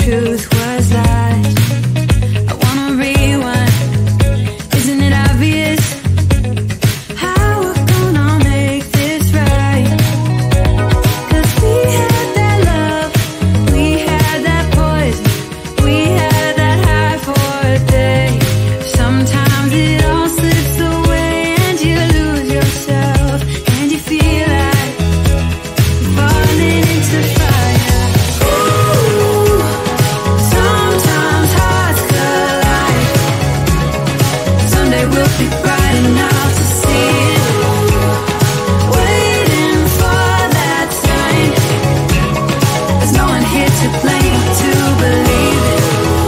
truth was lies. I wanna rewind. Isn't it obvious how we're gonna make this right? 'Cause we had that love, we had that poison, we had that high for a day. Sometimes it all slips away and you lose yourself, and you feel like you're falling into fire. Ooh, sometimes hearts collide. Someday we'll be bright enough to see it. Waiting for that sign. There's no one here to blame, to believe it.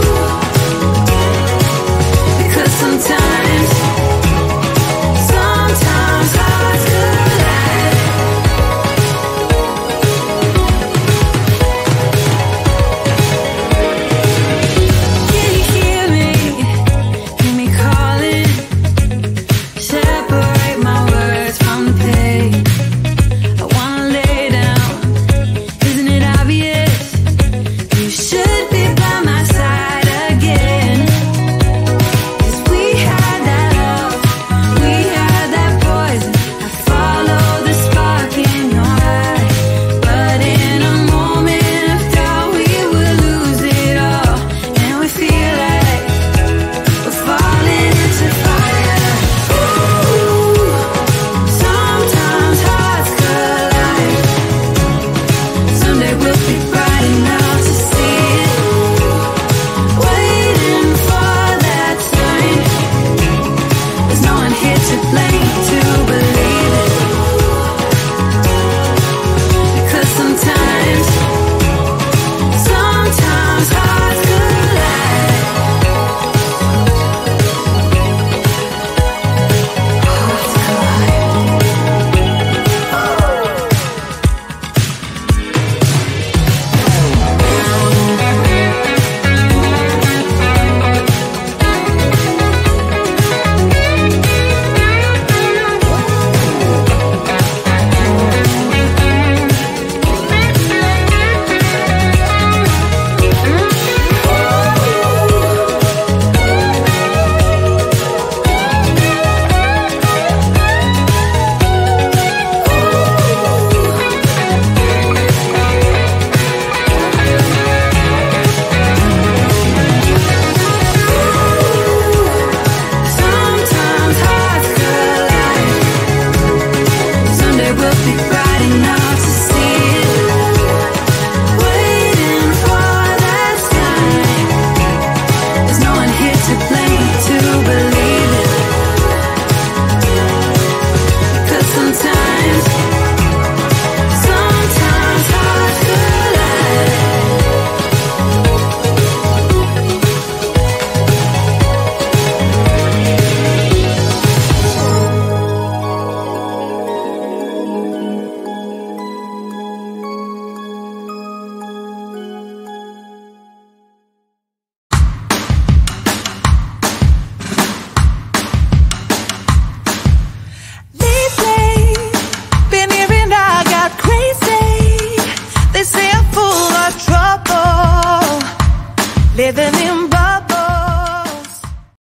Because sometimes hearts collide. Can you hear me? Hear me calling. Separate my words from the pain. I wanna lay down. Isn't it obvious? You should be by my side again. 'Cause we had that love, we had that poison. I follow the spark in your eye. But in a moment of doubt we will lose it all. And we feel like we're falling into fire. Ooh, sometimes hearts collide. Someday we'll be bright enough to see it. Waiting for that sign. There's no one here to blame, to believe it. Because sometimes hearts collide. Hearts Someday we'll be bright enough to see it. Waiting for that sign. There's no one here to blame, to believe it. Because sometimes hearts collide. Lately, been hearing I got crazy. They say I'm full of trouble, living in